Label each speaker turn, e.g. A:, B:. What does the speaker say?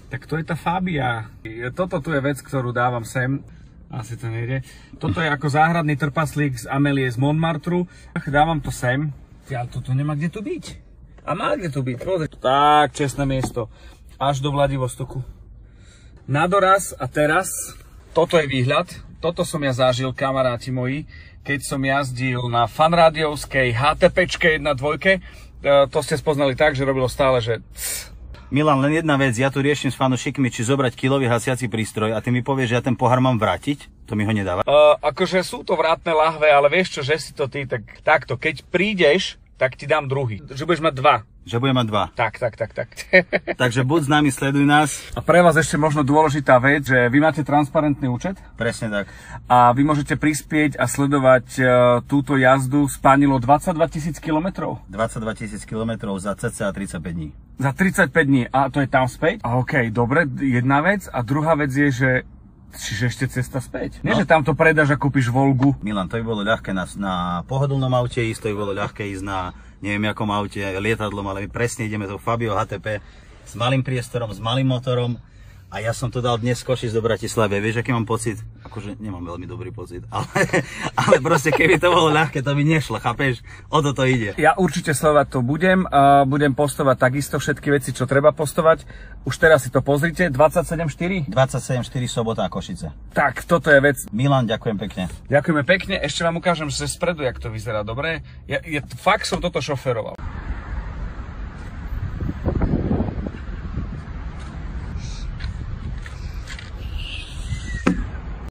A: Tak to je tá Fabia. Toto tu je vec, ktorú dávam sem. Asi to nejde. Toto je ako záhradný trpaslík z Amélie z Montmartru. Dávam to sem. Ale toto nemá kde tu byť. A má kde tu byť. Tak, čestné miesto. Až do Vladivostoku. Na doraz a teraz. Toto je výhľad. Toto som ja zažil, kamaráti moji, keď som jazdil na fanrádiovskej HTPčke 1.2. To ste spoznali tak, že robilo stále, že...
B: Milan, len jedna vec, ja tu riešim s fanúšikmi, či zobrať kilový hasiaci prístroj a ty mi povieš, že ja ten pohár mám vrátiť? To mi ho nedáva.
A: Akože sú to vrátne lahve, ale vieš čo, že si to ty, tak takto, keď prídeš, tak ti dám druhý. Že budeš mať dva.
B: Že budem mať dva.
A: Tak.
B: Takže buď s nami, sleduj nás.
A: A pre vás ešte možno dôležitá vec, že vy máte transparentný účet.
B: Presne tak.
A: A vy môžete prispieť a sledovať túto jazdu spánilo 22 000 kilometrov.
B: 22 000 kilometrov za cca 35 dní.
A: Za 35 dní. A to je tam späť? A okej, dobre, jedna vec. A druhá vec je, že čiže ešte cesta späť. Nie, že tam to predáš a kúpiš Volgu.
B: Milan, to by bolo ľahké na pohodlnom aute ísť, to by bolo ľahké ísť na neviem akom aute, lietadlom, ale my presne ideme to Fabio HTP s malým priestorom, s malým motorom a ja som to dal dnes z Košic do Bratislavy. Vieš, aký mám pocit? Akože nemám veľmi dobrý pocit, ale proste keby to bolo ľahké, to by nešlo, chápeš? O to ide.
A: Ja určite sledovať to budem postovať takisto všetky veci, čo treba postovať. Už teraz si to pozrite, 27.4?
B: 27.4 Sobota a Košice.
A: Tak, toto je vec.
B: Milan, ďakujem pekne.
A: Ďakujeme pekne, ešte vám ukážem, že spredu, jak to vyzerá, dobre? Fakt som toto šoferoval.